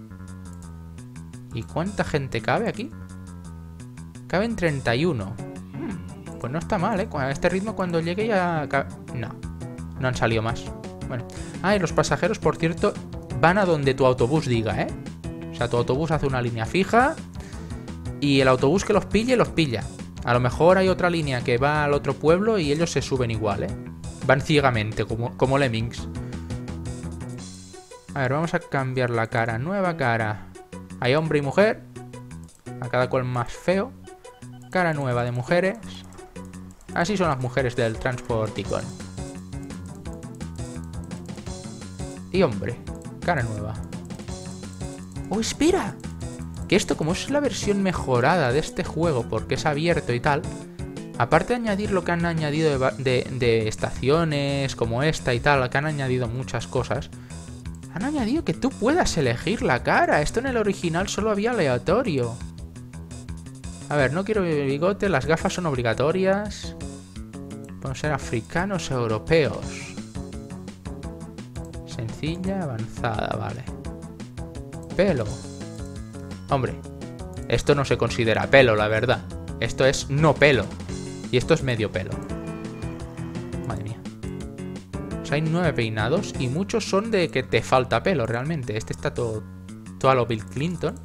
¿Y cuánta gente cabe aquí? Caben 31. Pues no está mal, ¿eh? A este ritmo cuando llegue ya... No han salido más. Bueno. Ah, y los pasajeros, por cierto, van a donde tu autobús diga, ¿eh? O sea, tu autobús hace una línea fija y el autobús que los pille, los pilla. A lo mejor hay otra línea que va al otro pueblo y ellos se suben igual, ¿eh? Van ciegamente, como lemmings. A ver, vamos a cambiar la cara. Nueva cara. Hay hombre y mujer. A cada cual más feo. Cara nueva de mujeres. Así son las mujeres del Transporticon. Y hombre, cara nueva. ¡Oh, espera! Que esto, como es la versión mejorada de este juego, porque es abierto y tal, aparte de añadir lo que han añadido de estaciones como esta y tal, que han añadido muchas cosas, han añadido que tú puedas elegir la cara. Esto en el original solo había aleatorio. A ver, no quiero bigote, las gafas son obligatorias. Podemos ser africanos o europeos. Sencilla, avanzada, vale. Pelo. Hombre, esto no se considera pelo, la verdad. Esto es no pelo. Y esto es medio pelo. Madre mía. O sea, hay 9 peinados y muchos son de que te falta pelo, realmente. Este está todo a lo Bill Clinton.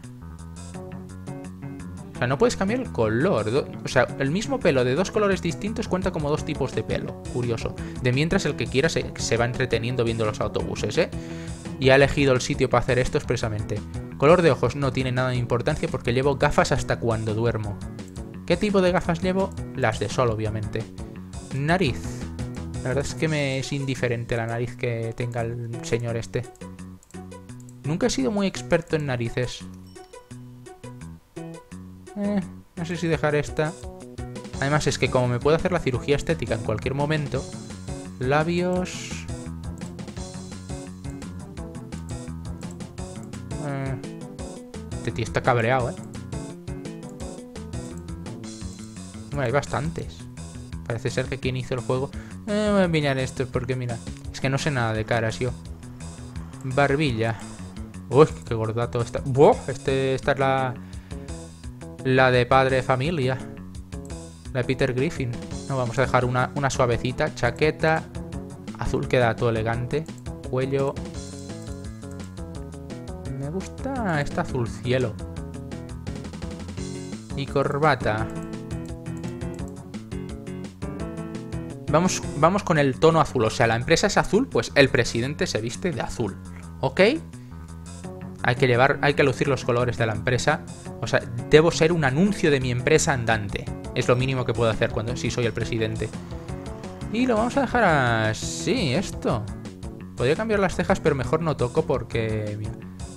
O sea, no puedes cambiar el color. O sea, el mismo pelo de 2 colores distintos cuenta como 2 tipos de pelo. Curioso. De mientras el que quiera se va entreteniendo viendo los autobuses, ¿eh? Y ha elegido el sitio para hacer esto expresamente. Color de ojos no tiene nada de importancia porque llevo gafas hasta cuando duermo. ¿Qué tipo de gafas llevo? Las de sol, obviamente. Nariz. La verdad es que me es indiferente la nariz que tenga el señor este. Nunca he sido muy experto en narices. No sé si dejar esta. Además es que como me puedo hacer la cirugía estética en cualquier momento. Labios. Este tío está cabreado, ¿eh? Bueno, hay bastantes. Parece ser que quien hizo el juego... voy a mirar esto porque mira... Es que no sé nada de caras yo. Barbilla. Uy, qué gordato está. ¡Buah! Esta es la de padre de familia. La de Peter Griffin. No, vamos a dejar una suavecita. Chaqueta. Azul queda todo elegante. Cuello. Me gusta este azul cielo. Y corbata. Vamos con el tono azul. O sea, la empresa es azul, pues el presidente se viste de azul. ¿Ok? Hay que lucir los colores de la empresa. O sea, debo ser un anuncio de mi empresa andante. Es lo mínimo que puedo hacer si soy el presidente. Y lo vamos a dejar así, esto. Podría cambiar las cejas, pero mejor no toco porque... Mira.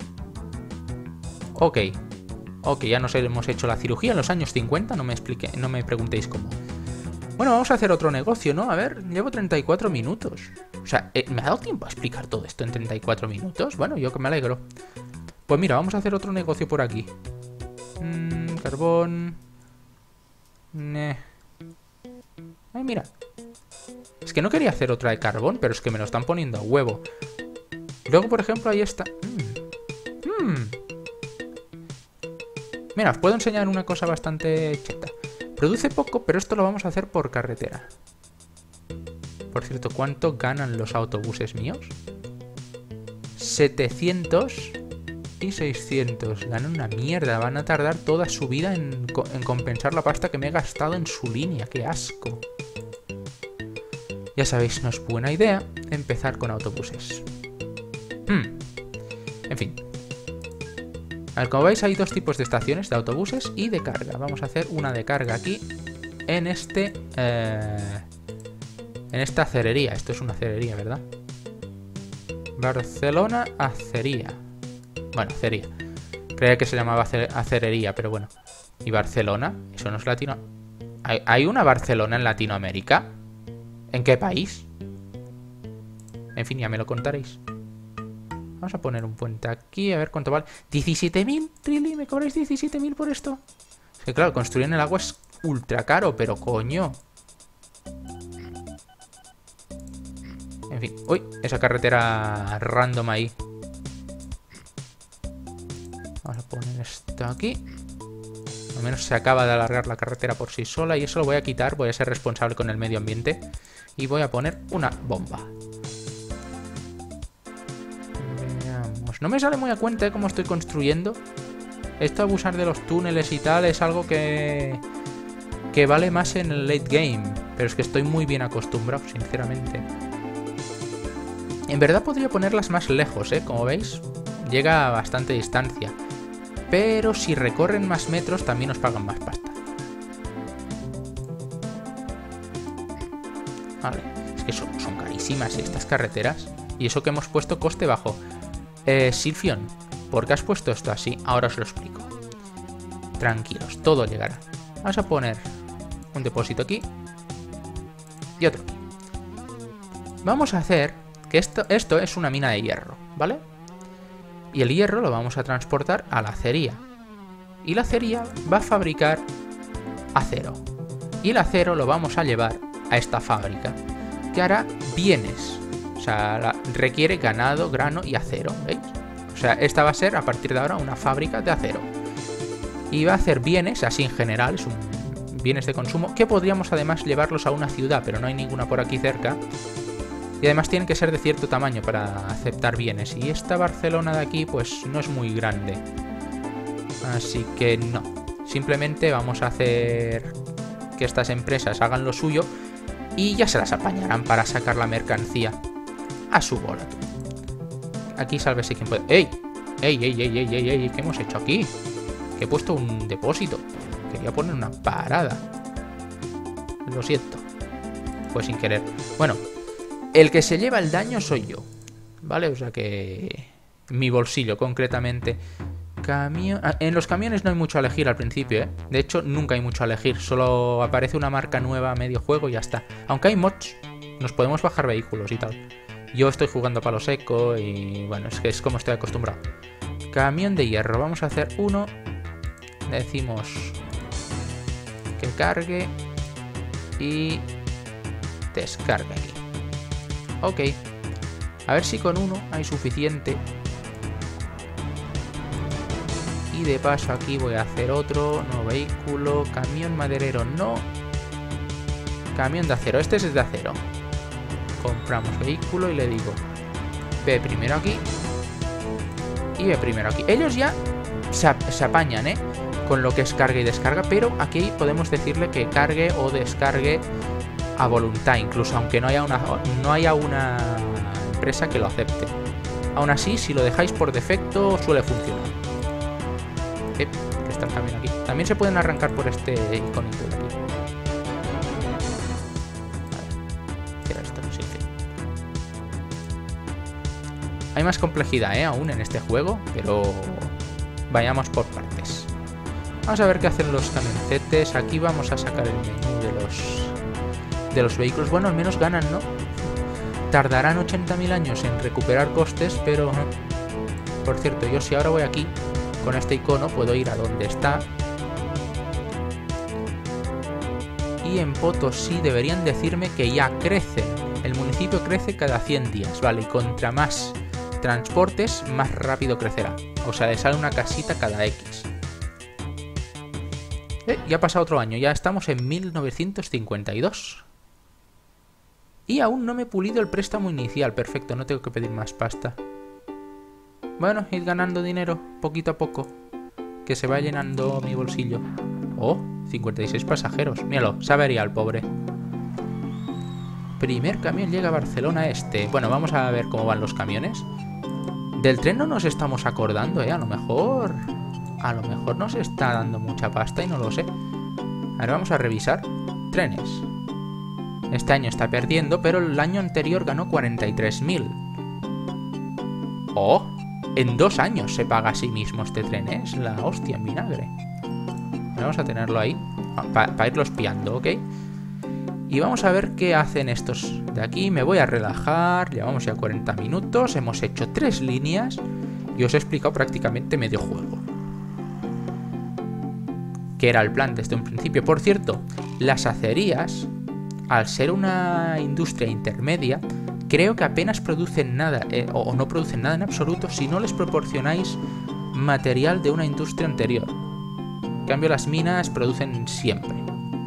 Ok, ya nos hemos hecho la cirugía en los años 50. No me preguntéis cómo. Bueno, vamos a hacer otro negocio, ¿no? A ver, llevo 34 minutos. O sea, ¿me ha dado tiempo a explicar todo esto en 34 minutos? Bueno, yo que me alegro. Pues mira, vamos a hacer otro negocio por aquí. Carbón. Ay, mira. Es que no quería hacer otra de carbón, pero es que me lo están poniendo a huevo. Luego, por ejemplo, ahí está. Mira, os puedo enseñar una cosa bastante cheta. Produce poco, pero esto lo vamos a hacer por carretera. Por cierto, ¿cuánto ganan los autobuses míos? 700. y 600. Ganan una mierda. Van a tardar toda su vida en compensar la pasta que me he gastado en su línea. ¡Qué asco! Ya sabéis, no es buena idea empezar con autobuses. En fin. A ver, como veis hay dos tipos de estaciones, de autobuses y de carga. Vamos a hacer una de carga aquí en esta acerería. Esto es una acerería, ¿verdad? Barcelona Acería. Bueno, acería. Creía que se llamaba acerería, pero bueno. ¿Y Barcelona? Eso no es latino. ¿Hay una Barcelona en Latinoamérica? ¿En qué país? En fin, ya me lo contaréis. Vamos a poner un puente aquí, a ver cuánto vale. ¿17.000, Trilly? ¿Me cobráis 17.000 por esto? Es que claro, construir en el agua es ultra caro, pero coño. En fin, uy, esa carretera random ahí. Vamos a poner esto aquí. Al menos se acaba de alargar la carretera por sí sola. Y eso lo voy a quitar, voy a ser responsable con el medio ambiente. Y voy a poner una bomba. Veamos. No me sale muy a cuenta de cómo estoy construyendo. Esto, abusar de los túneles y tal, es algo que vale más en el late game. Pero es que estoy muy bien acostumbrado, sinceramente. En verdad podría ponerlas más lejos, como veis. Llega a bastante distancia. Pero si recorren más metros también nos pagan más pasta. Vale. Es que son carísimas estas carreteras. Y eso que hemos puesto coste bajo. Silfion, ¿por qué has puesto esto así? Ahora os lo explico. Tranquilos, todo llegará. Vamos a poner un depósito aquí. Y otro aquí. Vamos a hacer que esto es una mina de hierro, ¿vale? Y el hierro lo vamos a transportar a la acería. Y la acería va a fabricar acero. Y el acero lo vamos a llevar a esta fábrica, que hará bienes. O sea, requiere ganado, grano y acero, ¿veis? O sea, esta va a ser a partir de ahora una fábrica de acero. Y va a hacer bienes, así en general, bienes de consumo, que podríamos además llevarlos a una ciudad, pero no hay ninguna por aquí cerca. Y además tienen que ser de cierto tamaño para aceptar bienes. Y esta Barcelona de aquí, pues no es muy grande. Así que no. Simplemente vamos a hacer que estas empresas hagan lo suyo y ya se las apañarán para sacar la mercancía a su bola. Aquí sálvese quien puede. ¡Ey! ¡Ey, ey, ey, ey, ey, ey! ¿Qué hemos hecho aquí? Que he puesto un depósito. Quería poner una parada. Lo siento. Fue sin querer. Bueno, el que se lleva el daño soy yo, ¿vale? O sea que... mi bolsillo, concretamente. En los camiones no hay mucho a elegir al principio, ¿eh? De hecho, nunca hay mucho a elegir. Solo aparece una marca nueva a medio juego y ya está. Aunque hay mods, nos podemos bajar vehículos y tal. Yo estoy jugando a palo seco y... bueno, es que es como estoy acostumbrado. Camión de hierro. Vamos a hacer uno. Le decimos que cargue y descargue aquí. Ok. A ver si con uno hay suficiente. Y de paso aquí voy a hacer otro. Nuevo vehículo. Camión maderero no. Camión de acero. Este es de acero. Compramos vehículo y le digo: ve primero aquí. Y ve primero aquí. Ellos ya se apañan, con lo que es carga y descarga. Pero aquí podemos decirle que cargue o descargue a voluntad, incluso aunque no haya una empresa que lo acepte. Aún así, si lo dejáis por defecto, suele funcionar. Que está el camión aquí. También se pueden arrancar por este iconito de aquí. Vale. Cierra esto, sí, sí. Hay más complejidad, aún en este juego, pero vayamos por partes. Vamos a ver qué hacen los camioncetes. Aquí vamos a sacar el menú de los vehículos. Bueno, al menos ganan, ¿no? Tardarán 80.000 años en recuperar costes, pero... por cierto, yo si ahora voy aquí, con este icono, puedo ir a donde está. Y en Potosí deberían decirme que ya crecen. El municipio crece cada 100 días, ¿vale? Y contra más transportes, más rápido crecerá. O sea, le sale una casita cada X. Ya ha pasado otro año, ya estamos en 1952. Y aún no me he pulido el préstamo inicial. Perfecto, no tengo que pedir más pasta. Bueno, ir ganando dinero poquito a poco. Que se va llenando mi bolsillo. Oh, 56 pasajeros. Míralo, se avería el pobre. Primer camión llega a Barcelona Este. Bueno, vamos a ver cómo van los camiones. Del tren no nos estamos acordando, ¿eh? A lo mejor nos está dando mucha pasta y no lo sé. Ahora vamos a revisar. Trenes. Este año está perdiendo, pero el año anterior ganó 43.000. ¡Oh! En 2 años se paga a sí mismo este tren, ¿eh? Es la hostia en vinagre. Vamos a tenerlo ahí, para irlo espiando, ¿ok? Y vamos a ver qué hacen estos de aquí. Me voy a relajar, llevamos ya 40 minutos, hemos hecho 3 líneas y os he explicado prácticamente medio juego. Que era el plan desde un principio. Por cierto, las acerías, al ser una industria intermedia, creo que apenas producen nada, o no producen nada en absoluto si no les proporcionáis material de una industria anterior. En cambio, las minas producen siempre.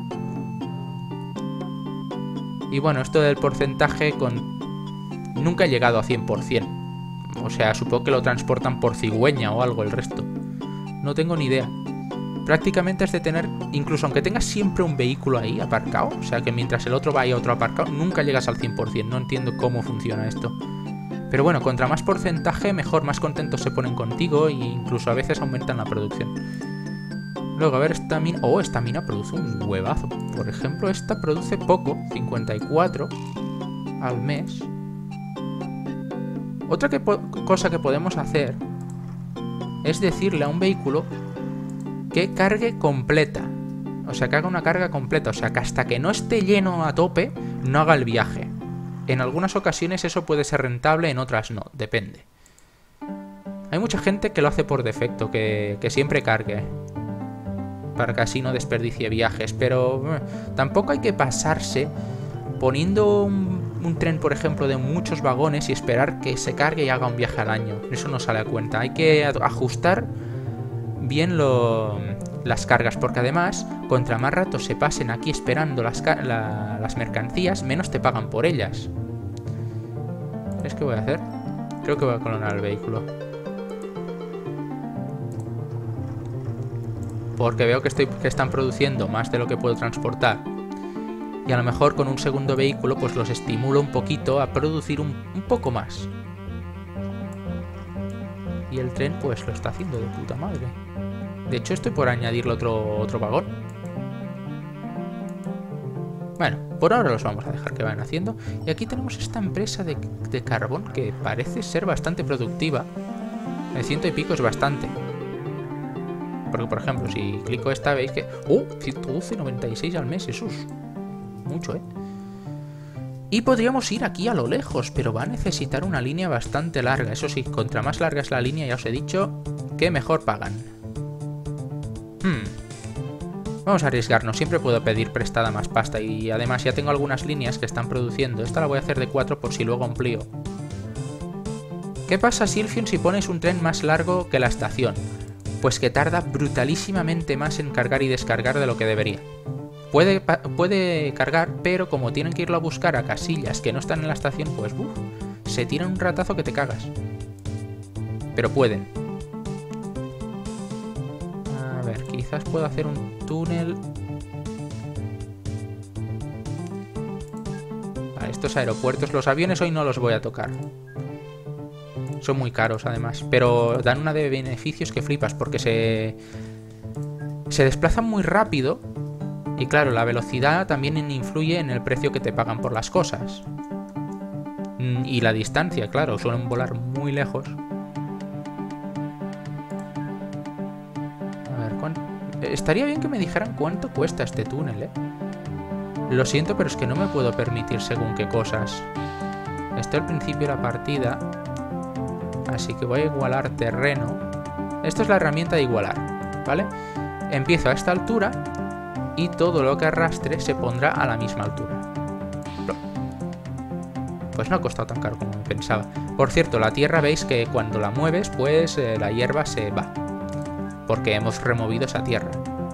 Y bueno, esto del porcentaje nunca he llegado a 100%. O sea, supongo que lo transportan por cigüeña o algo el resto. No tengo ni idea. Prácticamente es de tener, incluso aunque tengas siempre un vehículo ahí aparcado, o sea que mientras el otro va y otro aparcado, nunca llegas al 100%. No entiendo cómo funciona esto. Pero bueno, contra más porcentaje, mejor, más contentos se ponen contigo e incluso a veces aumentan la producción. Luego, a ver, esta mina... Oh, esta mina produce un huevazo. Por ejemplo, esta produce poco, 54 al mes. Otra cosa que podemos hacer es decirle a un vehículo que cargue completa. O sea, que haga una carga completa. O sea, que hasta que no esté lleno a tope, no haga el viaje. En algunas ocasiones eso puede ser rentable, en otras no. Depende. Hay mucha gente que lo hace por defecto, que siempre cargue, para que así no desperdicie viajes, pero tampoco hay que pasarse poniendo un tren, por ejemplo, de muchos vagones y esperar que se cargue y haga un viaje al año. Eso no sale a cuenta. Hay que ajustar bien las cargas, porque además, contra más rato se pasen aquí esperando las mercancías, menos te pagan por ellas. ¿Sabes qué voy a hacer? Creo que voy a clonar el vehículo. Porque veo que están produciendo más de lo que puedo transportar. Y a lo mejor con un segundo vehículo pues los estimulo un poquito a producir un poco más. Y el tren pues lo está haciendo de puta madre. De hecho estoy por añadirle otro vagón. Bueno, por ahora los vamos a dejar que vayan haciendo. Y aquí tenemos esta empresa de carbón que parece ser bastante productiva. El 100 y pico es bastante. Porque, por ejemplo, si clico esta, veis que... ¡Oh! 112,96 al mes. Eso es mucho, ¿eh? Y podríamos ir aquí a lo lejos, pero va a necesitar una línea bastante larga. Eso sí, contra más larga es la línea, ya os he dicho, que mejor pagan. Vamos a arriesgarnos. Siempre puedo pedir prestada más pasta. Y además ya tengo algunas líneas que están produciendo. Esta la voy a hacer de 4 por si luego amplío. ¿Qué pasa, Silfion, si pones un tren más largo que la estación? Pues que tarda brutalísimamente más en cargar y descargar de lo que debería. Puede cargar, pero como tienen que irlo a buscar a casillas que no están en la estación, pues se tiran un ratazo que te cagas. Pero pueden. A ver, quizás puedo hacer un túnel. Vale, estos aeropuertos, los aviones hoy no los voy a tocar. Son muy caros además, pero dan una de beneficios que flipas, porque se desplazan muy rápido y claro, la velocidad también influye en el precio que te pagan por las cosas. Y la distancia, claro, suelen volar muy lejos. A ver, estaría bien que me dijeran cuánto cuesta este túnel, ¿eh? Lo siento, pero es que no me puedo permitir según qué cosas. Estoy al principio de la partida, así que voy a igualar terreno. Esto es la herramienta de igualar, ¿vale? Empiezo a esta altura y todo lo que arrastre se pondrá a la misma altura. Pues no ha costado tan caro como pensaba. Por cierto, la tierra veis que cuando la mueves, pues la hierba se va, porque hemos removido esa tierra.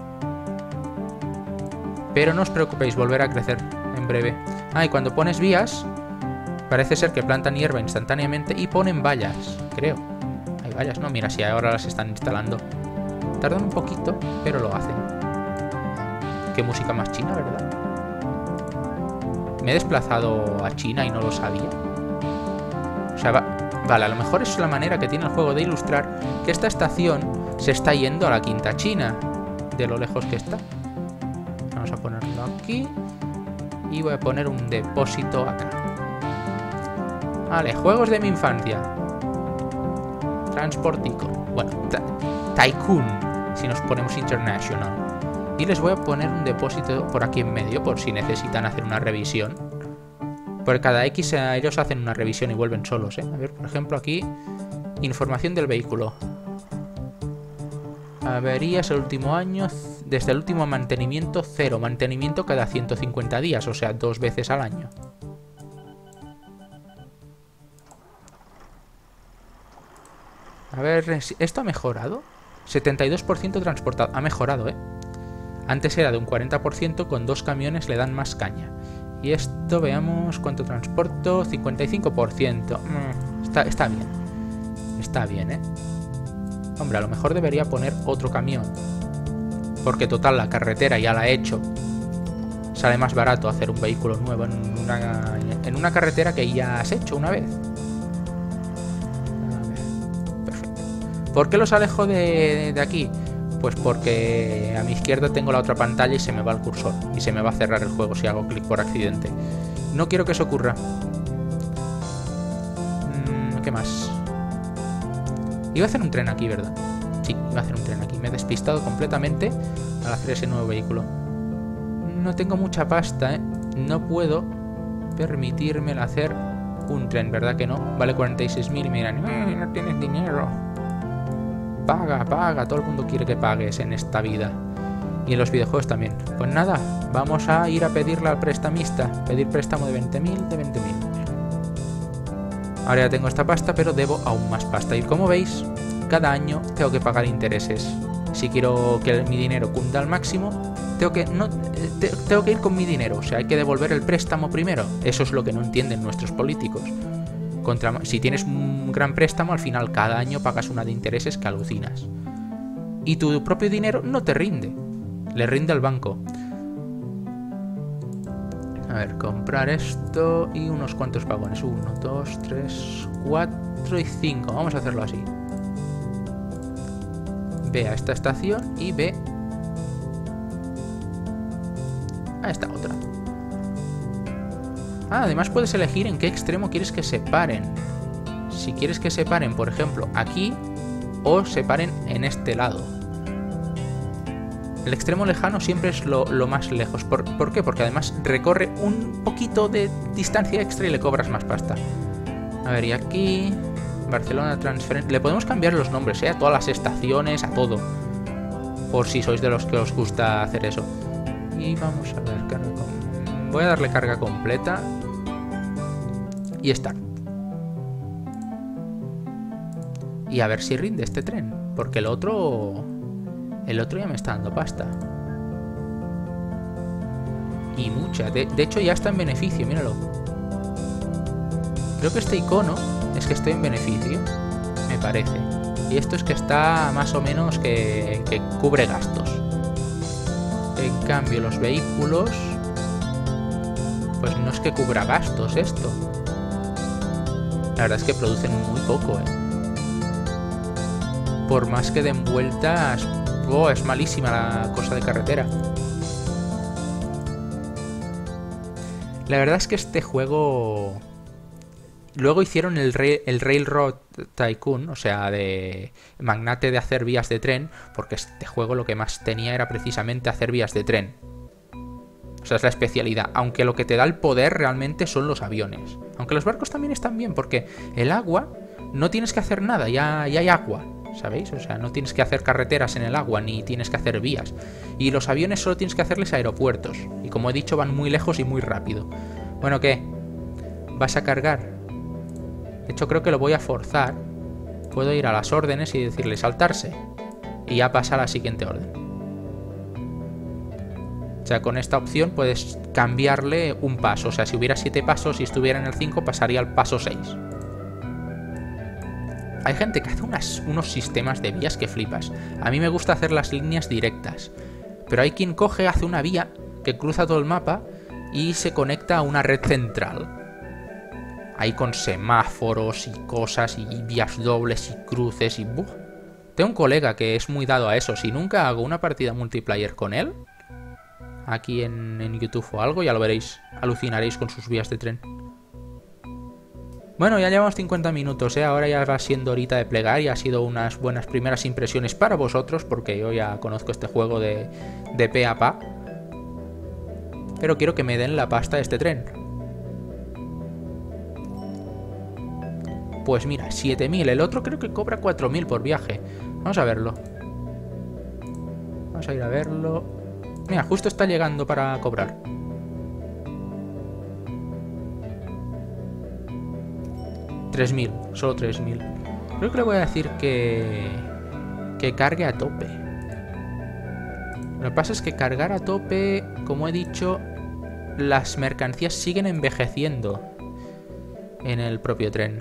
Pero no os preocupéis, volverá a crecer en breve. Ah, y cuando pones vías, parece ser que plantan hierba instantáneamente y ponen vallas, creo. Ahí vayas. No, mira, si ahora las están instalando. Tardan un poquito, pero lo hacen. Qué música más china, ¿verdad? Me he desplazado a China y no lo sabía. O sea, vale, a lo mejor es la manera que tiene el juego de ilustrar que esta estación se está yendo a la quinta China, de lo lejos que está. Vamos a ponerlo aquí. Y voy a poner un depósito acá. Vale, juegos de mi infancia. Transportico. Bueno, Tycoon, si nos ponemos International. Y les voy a poner un depósito por aquí en medio, por si necesitan hacer una revisión. Por cada X ellos hacen una revisión y vuelven solos, ¿eh? A ver, por ejemplo, aquí, información del vehículo. Averías el último año, desde el último mantenimiento, 0. Mantenimiento cada 150 días, o sea, 2 veces al año. A ver, ¿esto ha mejorado? 72% transportado. Ha mejorado, ¿eh? Antes era de un 40%, con 2 camiones le dan más caña. Y esto, veamos cuánto transporto. 55%. Está bien. Está bien, ¿eh? Hombre, a lo mejor debería poner otro camión. Porque total, la carretera ya la he hecho. Sale más barato hacer un vehículo nuevo en una carretera que ya has hecho una vez. ¿Por qué los alejo de aquí? Pues porque a mi izquierda tengo la otra pantalla y se me va el cursor. Y se me va a cerrar el juego si hago clic por accidente. No quiero que eso ocurra. ¿Qué más? Iba a hacer un tren aquí, ¿verdad? Sí, iba a hacer un tren aquí. Me he despistado completamente al hacer ese nuevo vehículo. No tengo mucha pasta, ¿eh? No puedo permitirme el hacer un tren, ¿verdad que no? Vale 46.000 y me dirán, no tienes dinero. Paga, paga, todo el mundo quiere que pagues en esta vida. Y en los videojuegos también. Pues nada, vamos a ir a pedirle al prestamista. Pedir préstamo de 20.000, de 20.000. Ahora ya tengo esta pasta, pero debo aún más pasta. Y como veis, cada año tengo que pagar intereses. Si quiero que mi dinero cunda al máximo, tengo que ir con mi dinero. O sea, hay que devolver el préstamo primero. Eso es lo que no entienden nuestros políticos. Si tienes un gran préstamo, al final cada año pagas una de intereses que alucinas. Y tu propio dinero no te rinde. Le rinde al banco. A ver, comprar esto y unos cuantos vagones. 1, 2, 3, 4 y 5. Vamos a hacerlo así. Ve a esta estación y ve a esta otra. Además puedes elegir en qué extremo quieres que se paren. Si quieres que se paren, por ejemplo, aquí, o se paren en este lado. El extremo lejano siempre es lo más lejos. ¿Por qué? Porque además recorre un poquito de distancia extra y le cobras más pasta. A ver, y aquí... Barcelona Transferencia... Le podemos cambiar los nombres, ¿eh? A todas las estaciones, a todo. Por si sois de los que os gusta hacer eso. Y vamos a ver, voy a darle carga completa. Y start. Y a ver si rinde este tren. Porque el otro ya me está dando pasta. Y mucha. De hecho ya está en beneficio, míralo. Creo que este icono es que estoy en beneficio, me parece. Y esto es que está más o menos que cubre gastos. En cambio los vehículos, pues no es que cubra gastos esto. La verdad es que producen muy poco, ¿eh? Por más que den vueltas... Oh, es malísima la cosa de carretera. La verdad es que este juego... Luego hicieron el Railroad Tycoon, o sea, de magnate de hacer vías de tren, porque este juego lo que más tenía era precisamente hacer vías de tren. O sea, es la especialidad, aunque lo que te da el poder realmente son los aviones. Aunque los barcos también están bien, porque el agua no tienes que hacer nada, ya hay agua, ¿sabéis? O sea, no tienes que hacer carreteras en el agua, ni tienes que hacer vías. Y los aviones solo tienes que hacerles aeropuertos. Y como he dicho, van muy lejos y muy rápido. Bueno, ¿qué? ¿Vas a cargar? De hecho, creo que lo voy a forzar. Puedo ir a las órdenes y decirle saltarse. Y ya pasa a la siguiente orden. O sea, con esta opción puedes cambiarle un paso. O sea, si hubiera 7 pasos y estuviera en el 5, pasaría al paso 6. Hay gente que hace unos sistemas de vías que flipas. A mí me gusta hacer las líneas directas. Pero hay quien coge, hace una vía que cruza todo el mapa y se conecta a una red central. Ahí con semáforos y cosas y vías dobles y cruces y... ¡buh! Tengo un colega que es muy dado a eso. Si nunca hago una partida multiplayer con él, aquí en YouTube o algo, ya lo veréis. Alucinaréis con sus vías de tren. Bueno, ya llevamos 50 minutos, ¿eh? Ahora ya va siendo horita de plegar y ha sido unas buenas primeras impresiones para vosotros, porque yo ya conozco este juego de pe a pa. Pero quiero que me den la pasta de este tren. Pues mira, 7.000. El otro creo que cobra 4.000 por viaje. Vamos a verlo. Vamos a ir a verlo. Mira, justo está llegando para cobrar. 3.000, solo 3.000. Creo que le voy a decir que cargue a tope. Lo que pasa es que cargar a tope, como he dicho, las mercancías siguen envejeciendo en el propio tren.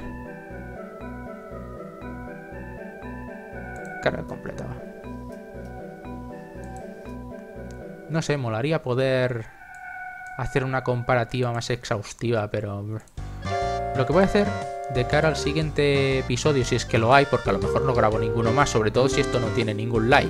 Carga completa. No sé, molaría poder hacer una comparativa más exhaustiva, pero lo que voy a hacer de cara al siguiente episodio, si es que lo hay, porque a lo mejor no grabo ninguno más, sobre todo si esto no tiene ningún like.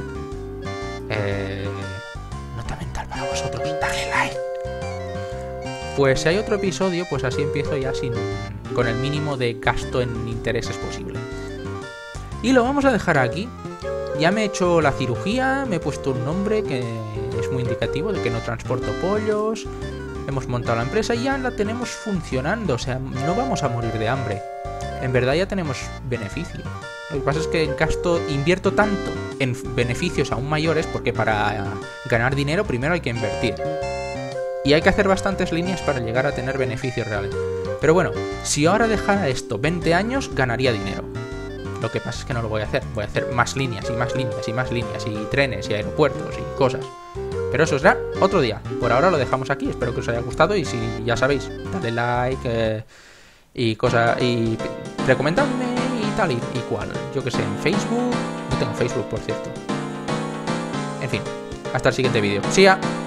Nota mental para vosotros, dale like. Pues si hay otro episodio, pues así empiezo ya con el mínimo de gasto en intereses posible. Y lo vamos a dejar aquí. Ya me he hecho la cirugía, me he puesto un nombre que es muy indicativo de que no transporto pollos. Hemos montado la empresa y ya la tenemos funcionando, o sea, no vamos a morir de hambre. En verdad ya tenemos beneficio. Lo que pasa es que invierto tanto en beneficios aún mayores porque para ganar dinero primero hay que invertir. Y hay que hacer bastantes líneas para llegar a tener beneficios reales. Pero bueno, si ahora dejara esto 20 años, ganaría dinero. Lo que pasa es que no lo voy a hacer. Voy a hacer más líneas y más líneas y más líneas y trenes y aeropuertos y cosas. Pero eso será otro día. Por ahora lo dejamos aquí. Espero que os haya gustado y si ya sabéis, dale like y recomendadme y tal y cual. Yo que sé, en Facebook. No tengo Facebook, por cierto. En fin, hasta el siguiente vídeo. ¡Sí ya!